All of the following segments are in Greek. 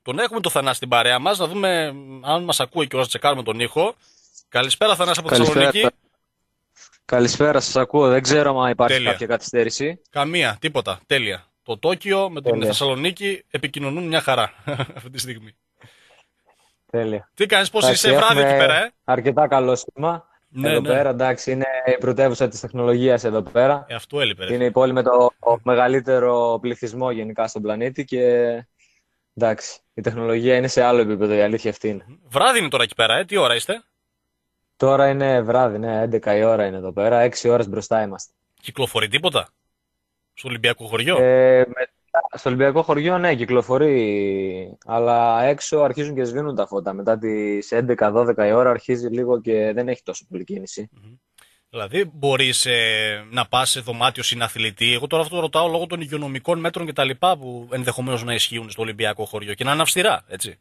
Τον έχουμε το Θανάση στην παρέα μας, να δούμε αν μας ακούει και να τσεκάρουμε τον ήχο. Καλησπέρα Θανάση από Καλησπέρα. Θεσσαλονίκη. Καλησπέρα, σας ακούω. Δεν ξέρω αν υπάρχει Τέλεια. κάποια καθυστέρηση. Καμία, τίποτα. Τέλεια. Το Τόκιο με την Τέλεια. Θεσσαλονίκη επικοινωνούν μια χαρά αυτή τη στιγμή. Τέλεια. Τι κάνεις, πώς Εντάξει, είσαι, βράδυ έχουμε εκεί πέρα, αρκετά καλό σήμα. Ναι, εδώ ναι. πέρα, εντάξει, είναι η πρωτεύουσα της τεχνολογίας εδώ πέρα. Αυτό έλειπε. Ρε. Είναι η πόλη με το μεγαλύτερο πληθυσμό γενικά στον πλανήτη και εντάξει, η τεχνολογία είναι σε άλλο επίπεδο, η αλήθεια αυτή είναι. Βράδυ είναι τώρα εκεί πέρα, τι ώρα είστε? Τώρα είναι βράδυ, ναι, 11 η ώρα είναι εδώ πέρα, 6 ώρες μπροστά είμαστε. Κυκλοφορεί τίποτα στο Ολυμπιακό χωριό? Στο Ολυμπιακό χωριό, ναι, κυκλοφορεί, αλλά έξω αρχίζουν και σβήνουν τα φώτα. Μετά τις 11-12 η ώρα αρχίζει λίγο και δεν έχει τόσο πολύ κίνηση. Δηλαδή, μπορείς να πας σε δωμάτιο συναθλητή. Εγώ τώρα αυτό το ρωτάω λόγω των υγειονομικών μέτρων κτλ. Που ενδεχομένως να ισχύουν στο Ολυμπιακό χωριό και να είναι αυστηρά, έτσι.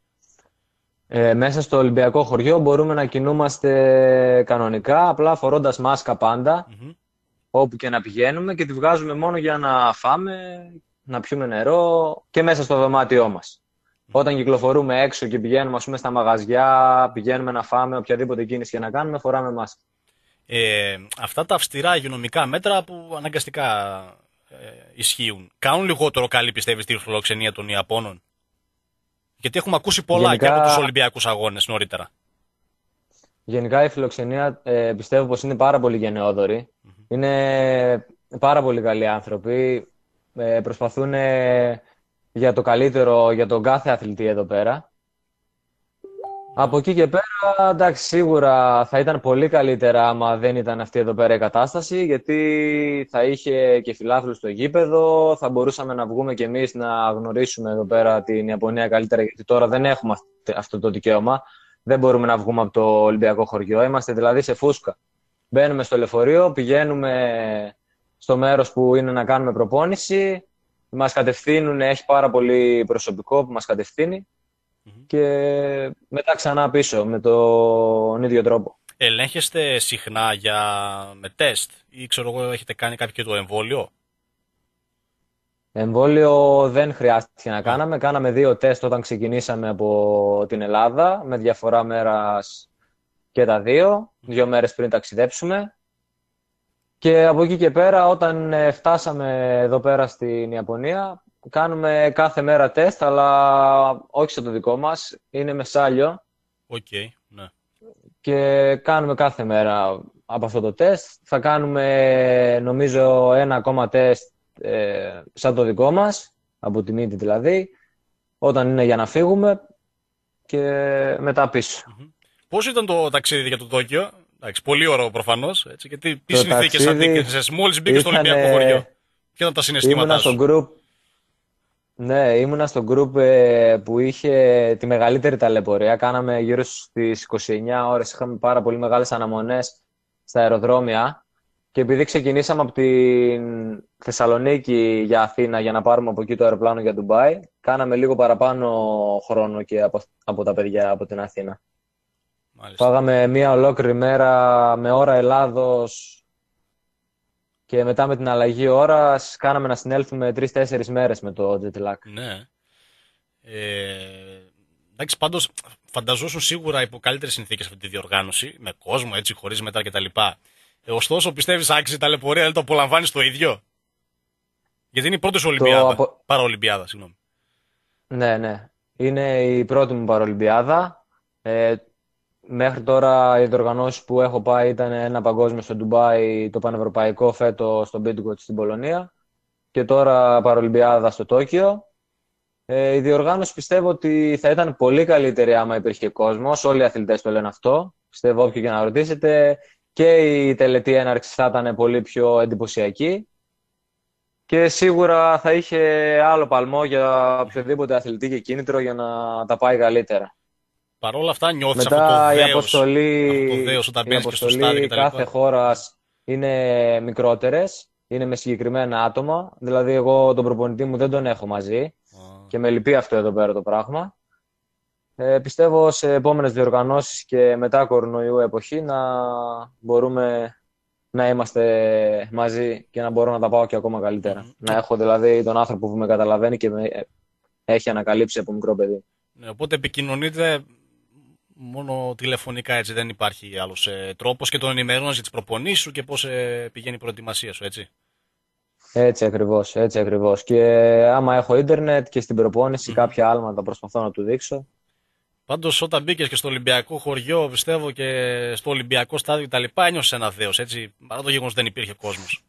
Μέσα στο Ολυμπιακό χωριό μπορούμε να κινούμαστε κανονικά, απλά φορώντας μάσκα πάντα, όπου και να πηγαίνουμε και τη βγάζουμε μόνο για να φάμε, να πιούμε νερό και μέσα στο δωμάτιό μας. Όταν κυκλοφορούμε έξω και πηγαίνουμε, ας πούμε, στα μαγαζιά, πηγαίνουμε να φάμε, οποιαδήποτε κίνηση και να κάνουμε, φοράμε μάσκα. Αυτά τα αυστηρά υγειονομικά μέτρα που αναγκαστικά ισχύουν, κάνουν λιγότερο καλή, πιστεύεις, τη φιλοξενία των Ιαπώνων? Γιατί έχουμε ακούσει πολλά Γενικά, και από τους Ολυμπιακούς αγώνες νωρίτερα. Γενικά η φιλοξενία πιστεύω πως είναι πάρα πολύ γενναιόδορη. Είναι πάρα πολύ καλοί άνθρωποι. Προσπαθούν για το καλύτερο για τον κάθε αθλητή εδώ πέρα. Από εκεί και πέρα, εντάξει, σίγουρα θα ήταν πολύ καλύτερα άμα δεν ήταν αυτή εδώ πέρα η κατάσταση, γιατί θα είχε και φιλάθλους στο γήπεδο, θα μπορούσαμε να βγούμε κι εμείς να γνωρίσουμε εδώ πέρα την Ιαπωνία καλύτερα, γιατί τώρα δεν έχουμε αυτό το δικαίωμα. Δεν μπορούμε να βγούμε από το Ολυμπιακό χωριό, είμαστε δηλαδή σε φούσκα. Μπαίνουμε στο λεωφορείο, πηγαίνουμε στο μέρος που είναι να κάνουμε προπόνηση, μας κατευθύνουν, έχει πάρα πολύ προσωπικό που μας κατευθύνει. Και μετά ξανά πίσω με τον ίδιο τρόπο. Ελέγχεστε συχνά με τεστ ή ξέρω εγώ έχετε κάνει κάποιο το εμβόλιο? Εμβόλιο δεν χρειάστηκε να κάναμε. Κάναμε 2 τεστ όταν ξεκινήσαμε από την Ελλάδα, με διαφορά μέρας και τα 2 μέρες πριν ταξιδέψουμε. Και από εκεί και πέρα, όταν φτάσαμε εδώ πέρα στην Ιαπωνία, κάνουμε κάθε μέρα τεστ, αλλά όχι σε το δικό μας, είναι με σάλιο. Ναι. Και κάνουμε κάθε μέρα από αυτό το τεστ. Θα κάνουμε, νομίζω, ένα ακόμα τεστ σαν το δικό μας, από τη μύτη δηλαδή, όταν είναι για να φύγουμε και μετά πίσω. Πώς ήταν το ταξίδι για το Τόκιο? Εντάξει, πολύ ωραίο προφανώς. Έτσι, και τι συνθήκες αντίκρισες μόλις μπήκες στο Ολυμπιακό χωριό? Ποια ήταν τα συναισθήματά σου? Ναι, ήμουνα στο γκρουπ που είχε τη μεγαλύτερη ταλαιπωρία. Κάναμε γύρω στις 29 ώρες, είχαμε πάρα πολύ μεγάλες αναμονές στα αεροδρόμια. Και επειδή ξεκινήσαμε από την Θεσσαλονίκη για Αθήνα για να πάρουμε από εκεί το αεροπλάνο για Ντουμπάι, κάναμε λίγο παραπάνω χρόνο και από τα παιδιά από την Αθήνα. Μάλιστα. Φάγαμε μία ολόκληρη μέρα με ώρα Ελλάδος και μετά με την αλλαγή ώρας κάναμε να συνέλθουμε 3-4 μέρες με το jet lag. Ναι. Εντάξει, πάντως φανταζόσουν σίγουρα υπό καλύτερες συνθήκες αυτή τη διοργάνωση, με κόσμο, έτσι, χωρίς μέτρα κτλ. Ωστόσο, πιστεύεις άξιζε η ταλαιπωρία, δεν το απολαμβάνεις το ίδιο? Γιατί είναι η πρώτη σου Ολυμπιάδα. Παραολυμπιάδα, συγγνώμη. Ναι, ναι. Είναι η πρώτη μου παραολυμπιάδα. Μέχρι τώρα οι διοργανώσεις που έχω πάει ήταν ένα παγκόσμιο στο Ντουμπάι, το πανευρωπαϊκό φέτος στο Bidgood στην Πολωνία και τώρα παραολυμπιάδα στο Τόκιο. Η διοργάνωση πιστεύω ότι θα ήταν πολύ καλύτερη άμα υπήρχε κόσμος. Όλοι οι αθλητές το λένε αυτό. Πιστεύω όποιο και να ρωτήσετε. Και η τελετή έναρξης θα ήταν πολύ πιο εντυπωσιακή. Και σίγουρα θα είχε άλλο παλμό για οποιοδήποτε αθλητή και κίνητρο για να τα πάει καλύτερα. Παρ' όλα αυτά νιώθεις Μετά αυτό η δέος όταν μπαίνεις και στο στάδιο αποστολή κτλ. κάθε χώρας είναι μικρότερες, είναι με συγκεκριμένα άτομα. Δηλαδή εγώ τον προπονητή μου δεν τον έχω μαζί και με λυπεί αυτό εδώ πέρα το πράγμα. Πιστεύω σε επόμενες διοργανώσεις και μετά κορονοϊού εποχή να μπορούμε να είμαστε μαζί και να μπορώ να τα πάω και ακόμα καλύτερα. Να έχω δηλαδή τον άνθρωπο που με καταλαβαίνει και με έχει ανακαλύψει από μικρό παιδί. Ναι, οπότε επικοινωνείτε μόνο τηλεφωνικά, έτσι, δεν υπάρχει άλλος τρόπος, και τον ενημερώνεις για τις προπονήσεις σου και πώς πηγαίνει η προετοιμασία σου, έτσι. Έτσι ακριβώς, έτσι ακριβώς. Και άμα έχω ίντερνετ και στην προπόνηση κάποια άλματα προσπαθώ να του δείξω. Πάντως, όταν μπήκες και στο Ολυμπιακό χωριό, πιστεύω, και στο Ολυμπιακό στάδιο κτλ., ένιωσες ένα δέος, έτσι, παρά το γεγονός δεν υπήρχε κόσμος.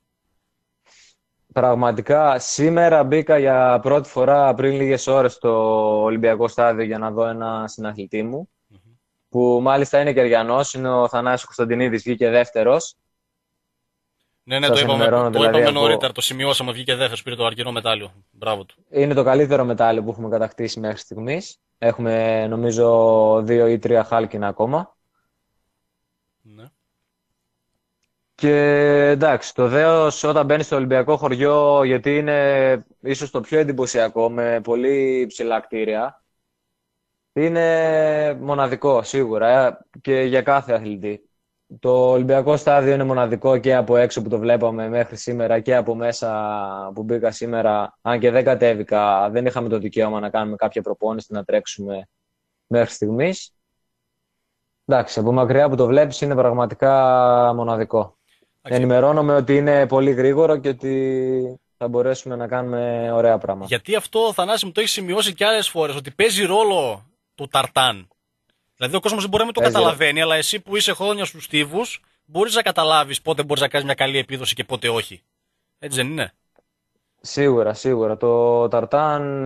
Πραγματικά, σήμερα μπήκα για πρώτη φορά πριν λίγες ώρες στο Ολυμπιακό στάδιο για να δω ένα συναθλητή μου, που μάλιστα είναι Κεριανός, είναι ο Θανάσης Κωνσταντινίδης, βγήκε δεύτερος. Ναι, ναι, Σας το είπαμε, ενημερώνω δηλαδή νωρίτερα, το σημειώσαμε, βγήκε δεύτερος, πήρε το αργυρό μετάλλιο. Μπράβο του. Είναι το καλύτερο μετάλλιο που έχουμε κατακτήσει μέχρι στιγμής. Έχουμε νομίζω 2 ή 3 χάλκινα ακόμα. Ναι. Και εντάξει, το δέος όταν μπαίνει στο Ολυμπιακό χωριό, γιατί είναι ίσως το πιο εντυπωσιακό, με πολύ ψηλά κτίρια, είναι μοναδικό σίγουρα και για κάθε αθλητή. Το Ολυμπιακό στάδιο είναι μοναδικό και από έξω που το βλέπαμε μέχρι σήμερα και από μέσα που μπήκα σήμερα. Αν και δεν κατέβηκα, δεν είχαμε το δικαίωμα να κάνουμε κάποια προπόνηση, να τρέξουμε μέχρι στιγμής. Εντάξει, από μακριά που το βλέπεις είναι πραγματικά μοναδικό. Ενημερώνομαι ότι είναι πολύ γρήγορο και ότι θα μπορέσουμε να κάνουμε ωραία πράγματα. Γιατί αυτό, Θανάση, μου το έχει σημειώσει και άλλες φορές, ότι παίζει ρόλο το ταρτάν. Δηλαδή ο κόσμος δεν μπορεί να το καταλαβαίνει, αλλά εσύ που είσαι χρόνια στους στίβους, μπορείς να καταλάβεις πότε μπορείς να κάνεις μια καλή επίδοση και πότε όχι. Έτσι δεν είναι? Σίγουρα, σίγουρα. Το ταρτάν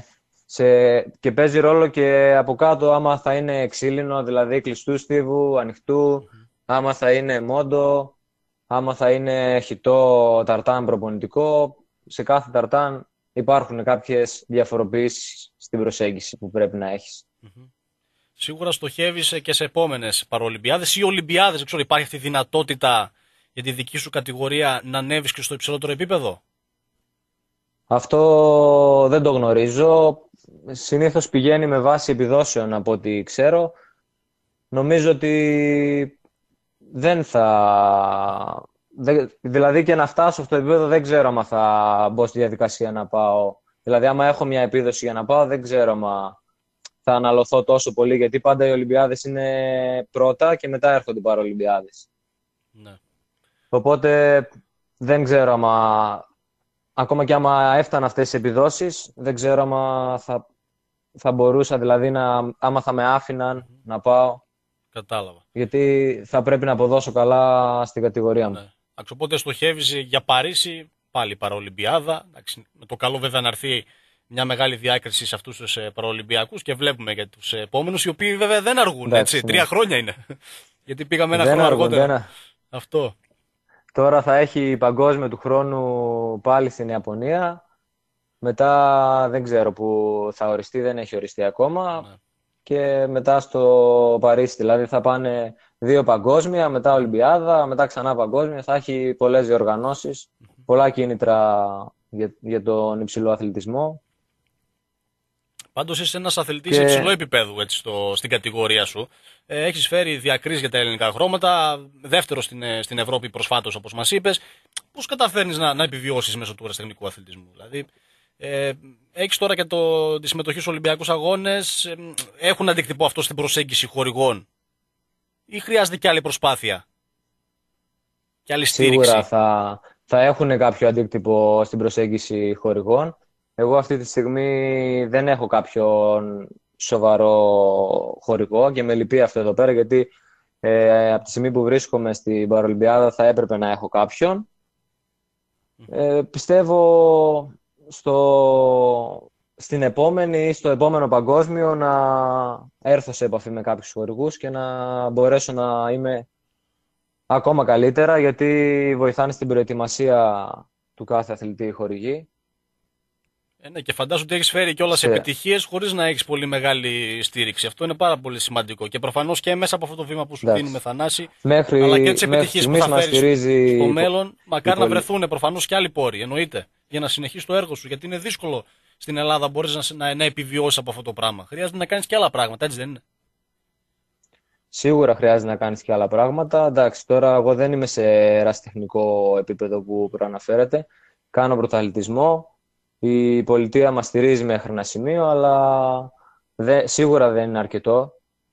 και παίζει ρόλο και από κάτω, άμα θα είναι ξύλινο, δηλαδή κλειστού στίβου, ανοιχτού, άμα θα είναι μόντο, άμα θα είναι χυτό ταρτάν προπονητικό. Σε κάθε ταρτάν υπάρχουν κάποιες διαφοροποιήσεις στην προσέγγιση που πρέπει να έχεις. Σίγουρα στοχεύεις και σε επόμενες παραολυμπιάδες ή Ολυμπιάδες. Δεν ξέρω, υπάρχει αυτή η δυνατότητα για τη δική σου κατηγορία να ανέβεις και στο υψηλότερο επίπεδο? Αυτό δεν το γνωρίζω. Συνήθως πηγαίνει με βάση επιδόσεων από ό,τι ξέρω. Νομίζω ότι δεν θα... Δηλαδή και να φτάσω στο επίπεδο δεν ξέρω αν θα μπω στη διαδικασία να πάω. Δηλαδή άμα έχω μια επίδοση για να πάω δεν ξέρω αν θα αναλωθώ τόσο πολύ, γιατί πάντα οι Ολυμπιάδες είναι πρώτα και μετά έρχονται οι Παραολυμπιάδες. Ναι. Οπότε δεν ξέρω ακόμα και άμα έφτανα αυτές τις επιδόσεις, δεν ξέρω άμα θα μπορούσα, δηλαδή άμα θα με άφηναν να πάω. Κατάλαβα. Γιατί θα πρέπει να αποδώσω καλά στην κατηγορία μου. Ναι. Οπότε στοχεύεις για Παρίσι, πάλι Παραολυμπιάδα. Με το καλό βέβαια να έρθει μια μεγάλη διάκριση σε αυτούς τους Παραολυμπιακούς και βλέπουμε για τους επόμενους, οι οποίοι βέβαια δεν αργούν. Εντάξει, έτσι, ναι. 3 χρόνια είναι. Γιατί πήγαμε ένα χρόνο αργότερα. Αυτό. Τώρα θα έχει παγκόσμιο του χρόνου πάλι στην Ιαπωνία. Μετά δεν ξέρω που θα οριστεί, δεν έχει οριστεί ακόμα. Ναι. Και μετά στο Παρίσι, δηλαδή θα πάνε 2 παγκόσμια, μετά Ολυμπιάδα, μετά ξανά παγκόσμια. Θα έχει πολλές διοργανώσεις, πολλά κίνητρα για τον υψηλό αθλητισμό. Πάντως είσαι ένας αθλητής υψηλό επίπεδου, έτσι, στην κατηγορία σου. Έχεις φέρει διακρίσεις για τα ελληνικά χρώματα, δεύτερο στην Ευρώπη προσφάτως, όπως μας είπες. Πώς καταφέρνεις να επιβιώσεις μέσω του αεραστεχνικού αθλητισμού? Δηλαδή, έχεις τώρα και τη συμμετοχή στους Ολυμπιακούς Αγώνες. Έχουν αντίκτυπο αυτό στην προσέγγιση χορηγών ή χρειάζεται και άλλη προσπάθεια και άλλη στήριξη? Σίγουρα θα έχουν κάποιο αντίκτυπο στην προσέγγιση χορηγών. Εγώ αυτή τη στιγμή δεν έχω κάποιον σοβαρό χορηγό και με λυπεί αυτό εδώ πέρα, γιατί από τη στιγμή που βρίσκομαι στην Παραολυμπιάδα θα έπρεπε να έχω κάποιον. Πιστεύω στην επόμενη ή στο επόμενο παγκόσμιο να έρθω σε επαφή με κάποιους χορηγούς και να μπορέσω να είμαι ακόμα καλύτερα, γιατί βοηθάνε στην προετοιμασία του κάθε αθλητή χορηγή. Ναι, και φαντάζομαι ότι έχεις φέρει κιόλας επιτυχίες χωρίς να έχεις πολύ μεγάλη στήριξη. Αυτό είναι πάρα πολύ σημαντικό. Και προφανώς και μέσα από αυτό το βήμα που σου δίνουμε, Θανάση, αλλά και τις επιτυχίες που θα φέρεις στο μέλλον, μακάρι να βρεθούν προφανώς και άλλοι πόροι, εννοείται, για να συνεχίσεις το έργο σου. Γιατί είναι δύσκολο στην Ελλάδα μπορείς να επιβιώσεις από αυτό το πράγμα. Χρειάζεται να κάνεις και άλλα πράγματα, έτσι δεν είναι? Σίγουρα χρειάζεται να κάνεις και άλλα πράγματα. Εντάξει, τώρα εγώ δεν είμαι σε ερασιτεχνικό επίπεδο που προαναφέρεται. Κάνω πρωταθλητισμό. Η πολιτεία μας στηρίζει μέχρι ένα σημείο, αλλά σίγουρα δεν είναι αρκετό.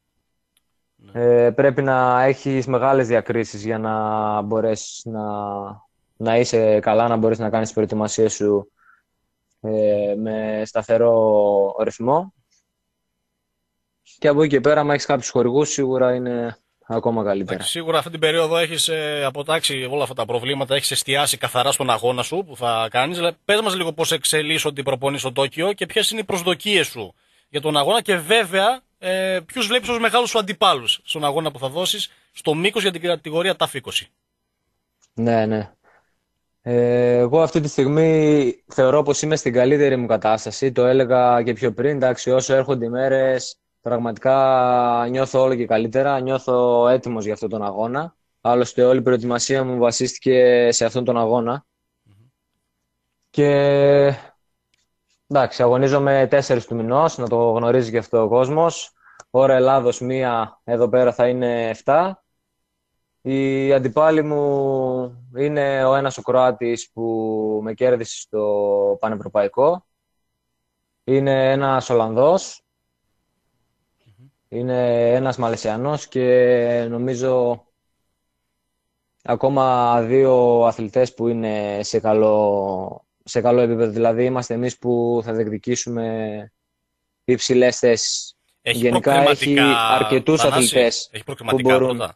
Πρέπει να έχεις μεγάλες διακρίσεις για να μπορέσεις να είσαι καλά, να μπορείς να κάνεις τις προετοιμασίες σου με σταθερό ρυθμό. Και από εκεί και πέρα, αν έχεις κάποιους χορηγούς, σίγουρα είναι ακόμα καλύτερα. Σίγουρα αυτή την περίοδο έχεις αποτάξει όλα αυτά τα προβλήματα, έχεις εστιάσει καθαρά στον αγώνα σου που θα κάνεις. Πες μας λίγο πώς εξελίσσονται οι προπονήσεις στο Τόκιο και ποιες είναι οι προσδοκίες σου για τον αγώνα και βέβαια ποιους βλέπεις ως μεγάλους σου αντιπάλους στον αγώνα που θα δώσεις στο μήκος για την κατηγορία TAF 20. Ναι, ναι. Εγώ αυτή τη στιγμή θεωρώ πως είμαι στην καλύτερη μου κατάσταση. Το έλεγα και πιο πριν. Εντάξει, όσο έρχονται οι μέρες, πραγματικά νιώθω όλο και καλύτερα. Νιώθω έτοιμος για αυτόν τον αγώνα. Άλλωστε, όλη η προετοιμασία μου βασίστηκε σε αυτόν τον αγώνα. Και εντάξει, αγωνίζομαι 4 του μηνός, να το γνωρίζει και αυτό ο κόσμος. Ώρα Ελλάδος 1, εδώ πέρα θα είναι 7. Οι αντιπάλοι μου είναι ο ένας ο Κροάτης που με κέρδισε στο Πανευρωπαϊκό. Είναι ένας Ολλανδός. Είναι ένας Μαλαισιανός και νομίζω ακόμα 2 αθλητές που είναι σε καλό επίπεδο. Δηλαδή είμαστε εμείς που θα διεκδικήσουμε υψηλές θέσεις. Γενικά έχει αρκετούς αθλητές. Έχει προκριματικά πρώτα.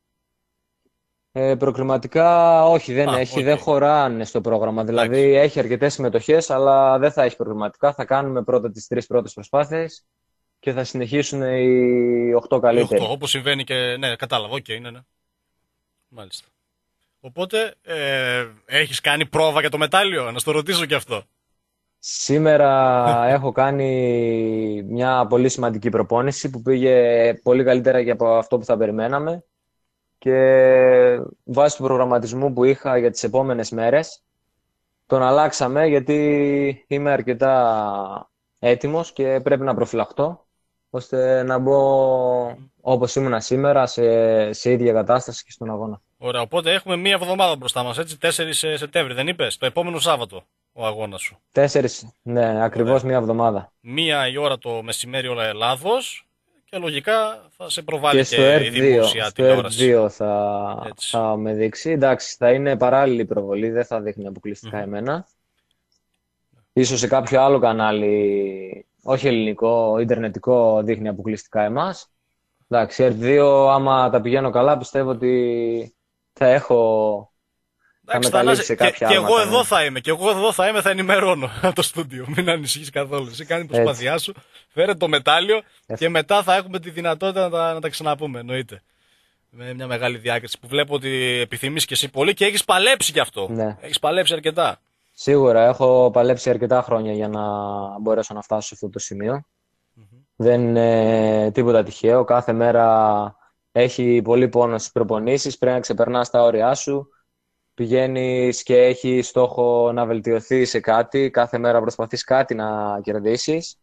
Προκριματικά όχι, δεν έχει, δεν χωράνε στο πρόγραμμα. Δηλαδή έχει αρκετές συμμετοχές, αλλά δεν θα έχει προκριματικά. Θα κάνουμε πρώτα τις 3 πρώτες προσπάθειες και θα συνεχίσουν οι 8 καλύτεροι. 8, όπως συμβαίνει και. Ναι, κατάλαβα, οκ, ναι. Μάλιστα. Οπότε έχεις κάνει πρόβα για το μετάλλιο, να στο ρωτήσω και αυτό. Σήμερα έχω κάνει μια πολύ σημαντική προπόνηση που πήγε πολύ καλύτερα και από αυτό που θα περιμέναμε. Και βάσει του προγραμματισμού που είχα για τις επόμενες μέρες, τον αλλάξαμε γιατί είμαι αρκετά έτοιμος και πρέπει να προφυλαχτώ, ώστε να μπω όπως ήμουνα σήμερα σε ίδια κατάσταση και στον αγώνα. Ωραία, οπότε έχουμε 1 εβδομάδα μπροστά μας, έτσι, 4 Σεπτέμβρη, δεν είπες, το επόμενο Σάββατο ο αγώνας σου. 4, ναι, ακριβώς 1 εβδομάδα. 1 η ώρα το μεσημέρι όλα Ελλάδος. Και λογικά θα σε προβάλλει και η δημόσια τηλεόραση. Στο R2 θα με δείξει. Εντάξει, θα είναι παράλληλη προβολή, δεν θα δείχνει αποκλειστικά εμένα. Ίσως σε κάποιο άλλο κανάλι, όχι ελληνικό, ιντερνετικό, δείχνει αποκλειστικά εμάς. Εντάξει, R2 άμα τα πηγαίνω καλά, πιστεύω ότι θα έχω... Εντάξει, και εγώ εδώ θα είμαι. Και εγώ εδώ θα είμαι, θα ενημερώνω το στούντιο. Μην ανησυχείς καθόλου. Εσύ κάνει προσπάθειά σου, φέρε το μετάλλιο και μετά θα έχουμε τη δυνατότητα να τα ξαναπούμε. Εννοείται. Με μια μεγάλη διάκριση που βλέπω ότι επιθυμείς και εσύ πολύ και έχεις παλέψει γι' αυτό. Ναι. Έχεις παλέψει αρκετά. Σίγουρα έχω παλέψει αρκετά χρόνια για να μπορέσω να φτάσω σε αυτό το σημείο. Δεν είναι τίποτα τυχαίο. Κάθε μέρα έχει πολύ πόνο στις προπονήσεις. Πρέπει να ξεπερνάς τα όρια σου. Πηγαίνεις και έχει στόχο να βελτιωθείς σε κάτι. Κάθε μέρα προσπαθείς κάτι να κερδίσεις.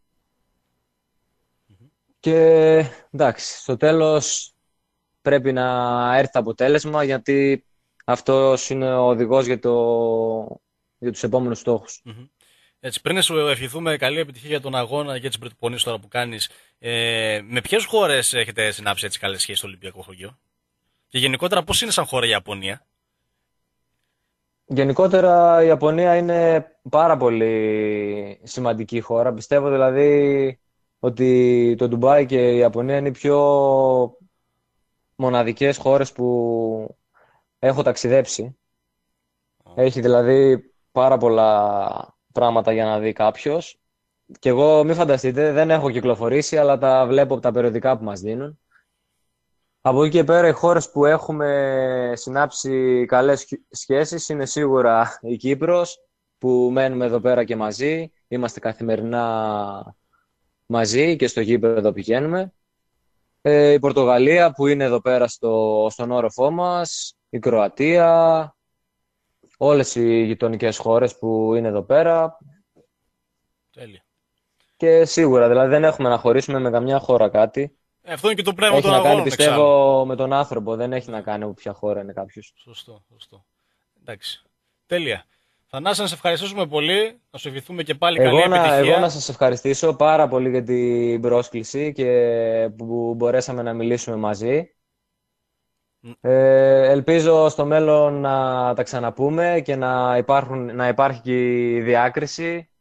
Και εντάξει, στο τέλος πρέπει να έρθει το αποτέλεσμα, γιατί αυτός είναι ο οδηγός για τους επόμενους στόχους. Έτσι, πριν σου ευχηθούμε καλή επιτυχία για τον αγώνα και τις προπονήσεις τώρα που κάνεις, με ποιες χώρες έχετε συνάψει έτσι καλές σχέσεις στο Ολυμπιακό Χωριό? Και γενικότερα πώς είναι σαν χώρα η Ιαπωνία? Γενικότερα η Ιαπωνία είναι πάρα πολύ σημαντική χώρα. Πιστεύω δηλαδή ότι το Ντουμπάι και η Ιαπωνία είναι οι πιο μοναδικές χώρες που έχω ταξιδέψει. Έχει δηλαδή πάρα πολλά πράγματα για να δει κάποιος. Και εγώ, μην φανταστείτε, δεν έχω κυκλοφορήσει, αλλά τα βλέπω από τα περιοδικά που μας δίνουν. Από εκεί και πέρα, οι χώρες που έχουμε συνάψει καλές σχέσεις είναι σίγουρα η Κύπρος, που μένουμε εδώ πέρα και μαζί. Είμαστε καθημερινά μαζί και στο γήπεδο πηγαίνουμε. Η Πορτογαλία, που είναι εδώ πέρα στον όροφό μας. Η Κροατία. Όλες οι γειτονικές χώρες που είναι εδώ πέρα. Τέλεια. Και σίγουρα, δηλαδή δεν έχουμε να χωρίσουμε με καμιά χώρα κάτι. Αυτό είναι και το πνεύμα των αγώνων. Έχει να κάνει, πιστεύω, με τον άνθρωπο. Δεν έχει να κάνει από ποια χώρα είναι κάποιος. Σωστό. Εντάξει. Τέλεια. Θανάση, να σε ευχαριστήσουμε πολύ. Να σου ευχηθούμε και πάλι καλή επιτυχία. Εγώ να σας ευχαριστήσω πάρα πολύ για την πρόσκληση και που μπορέσαμε να μιλήσουμε μαζί. Ελπίζω στο μέλλον να τα ξαναπούμε και να υπάρχει και η διάκριση,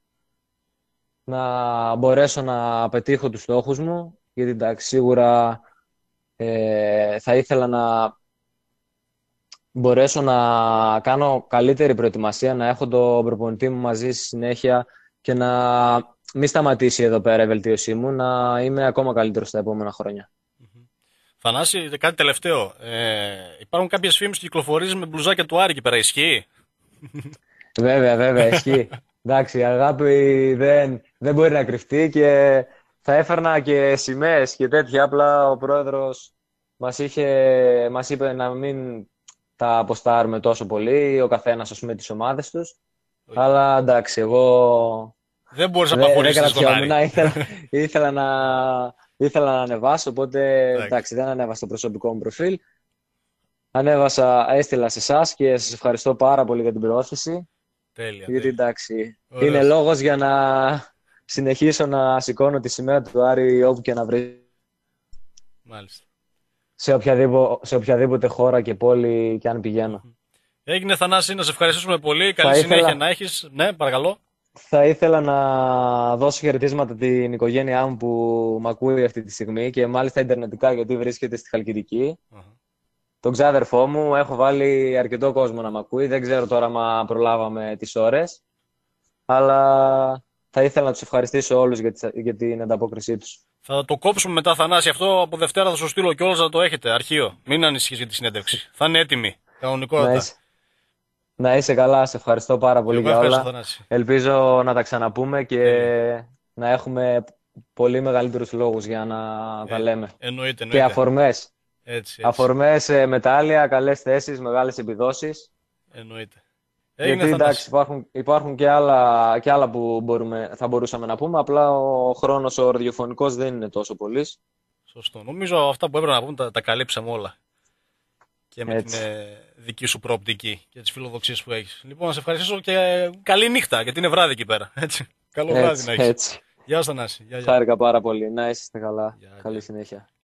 να μπορέσω να πετύχω τους στόχους μου, γιατί εντάξει, σίγουρα θα ήθελα να μπορέσω να κάνω καλύτερη προετοιμασία, να έχω τον προπονητή μου μαζί στη συνέχεια και να μην σταματήσει εδώ πέρα η βελτίωσή μου, να είμαι ακόμα καλύτερο στα επόμενα χρόνια. Θανάση, κάτι τελευταίο. Υπάρχουν κάποιες φήμες που κυκλοφορείς με μπλουζάκια του Άρη εκεί πέρα, ισχύει? Βέβαια, ισχύει. Εντάξει, η αγάπη δεν μπορεί να κρυφτεί και θα έφερνα και σημαίες και τέτοια. Απλά ο πρόεδρος μας είπε να μην τα αποστάρουμε τόσο πολύ, ο καθένας ας πούμε τις ομάδες τους. Αλλά εντάξει, εγώ δεν μπορείς να παχωρήσεις τον Άρη. Ήθελα να ανεβάσω, οπότε εντάξει, δεν ανέβασα το προσωπικό μου προφίλ. Έστειλα σε εσάς και σας ευχαριστώ πάρα πολύ για την προώθηση. Τέλεια. Γιατί εντάξει, είναι λόγος για να συνεχίσω να σηκώνω τη σημαία του Άρη όπου και να βρει. Μάλιστα. Σε οποιαδήποτε χώρα και πόλη και αν πηγαίνω. Έγινε, Θανάση, να σε ευχαριστήσουμε πολύ. Καλή συνέχεια να έχεις. Ναι, παρακαλώ. Θα ήθελα να δώσω χαιρετίσματα την οικογένειά μου που μ' ακούει αυτή τη στιγμή και μάλιστα ιντερνετικά γιατί βρίσκεται στη Χαλκιδική. Τον ξάδερφό μου, έχω βάλει αρκετό κόσμο να μ' ακούει. Δεν ξέρω τώρα αν προλάβαμε τις ώρες. Αλλά θα ήθελα να τους ευχαριστήσω όλους για την ανταπόκρισή τους. Θα το κόψουμε μετά, Θανάση. Αυτό από Δευτέρα θα σου στείλω κιόλας να το έχετε. Αρχείο. Μην ανησυχείς για τη συνέντευξη. Θα είναι έτοιμη. Κανονικότητα. Να είσαι καλά. Σε ευχαριστώ πάρα πολύ για όλα. Θανάση. Ελπίζω να τα ξαναπούμε και να έχουμε πολύ μεγαλύτερους λόγους για να τα λέμε. Εννοείται. Και αφορμές. Έτσι. Αφορμές, μετάλλια, καλές θέσεις, μεγάλες επιδόσεις. Εννοείται. Γιατί εντάξει, υπάρχουν και άλλα που θα μπορούσαμε να πούμε, απλά ο χρόνος ο ραδιοφωνικός δεν είναι τόσο πολύ. Σωστό. Νομίζω αυτά που έπρεπε να πούμε τα καλύψαμε όλα. Και με την δική σου προοπτική και τις φιλοδοξίες που έχεις. Λοιπόν, να σε ευχαριστήσω και καλή νύχτα, γιατί είναι βράδυ εκεί πέρα. Έτσι. Καλό βράδυ να έχεις. Έτσι. Γεια σας, Θανάση. Χάρηκα πάρα πολύ. Να είστε καλά. Καλή συνέχεια.